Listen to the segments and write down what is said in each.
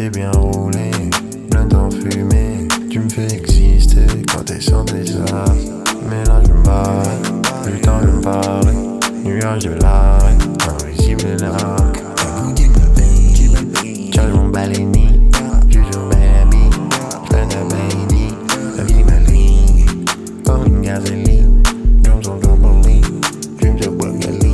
T'es bien roulé, blunt en fumée. Tu me fais exister quand t'es sans tes arts. Mais là je me barre, plus le temps de me parler. Nuage de Lars, invisible l'arc. Charge mon baléni, juge au baby. J'traîne à baby, la vie ma ligne. Comme une gasoline, drums on trampoline. Dreams of Bouah.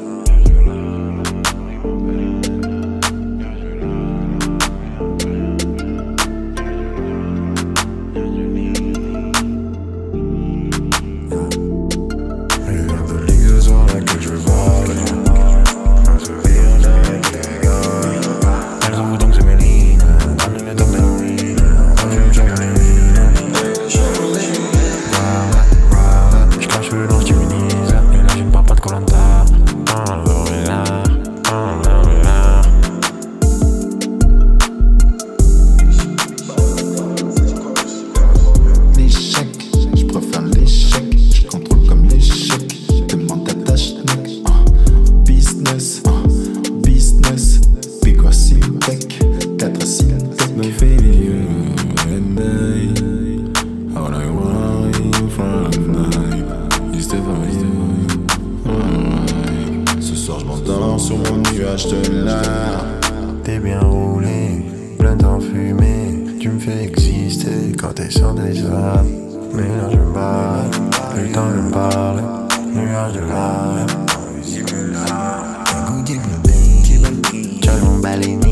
Ce soir je m'endors sur mon nuage de Lars. T'es bien roulé, blunt en fumée. Tu me fais exister quand t'es sans tes arts. Mais là je me barre, plus le temps de me parler. Nuage de Lars, invisible l'arc. Charge mon baléni.